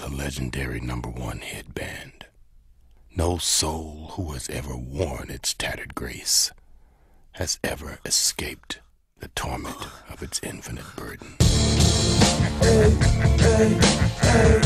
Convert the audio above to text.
the legendary #1 hit band. No soul who has ever worn its tattered grace has ever escaped the torment of its infinite burden. Hey, hey, hey.